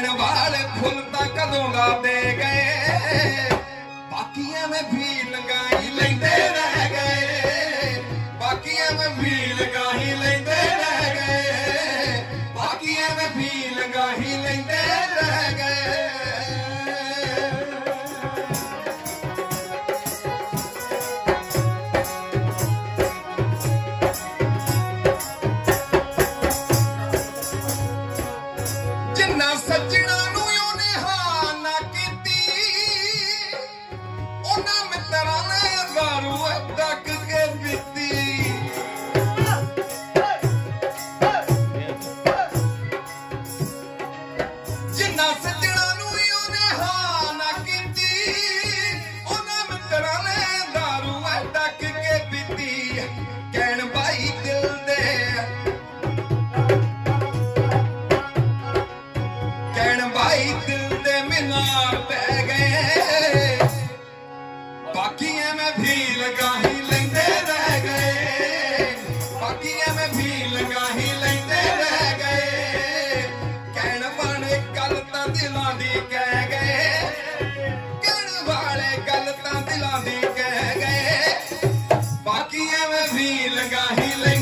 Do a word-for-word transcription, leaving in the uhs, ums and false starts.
कहण वाले फुल तां कदों दा दे गए, बाकियां में भी लगाई लेंदे रह गए, बाकियां में भी लगाई लेंदे रह गए, बाकियां में भी लगाई लेंदे रह गए। जिन्ना सज्जणा नूं ओने हां ना कीती, उन्हां मित्तरां ने दारू तक के पीती। जिन्ना सज्जणा नूं ओने हां ना कीती, उन्हां मित्तरां ने दारू तक के पीती। कहण भाई दिल दे, कहण भाई दिल दे मीनार पै गए, बाकियां में भी लगाही लेंदे रह गए, बाकियां में भी लगाही लेंदे रह गए। कहण वाले गल तां दिलां दी कह गए, कहण वाले गल तां दिलां दी कह गए, बाकियां में भी लगाही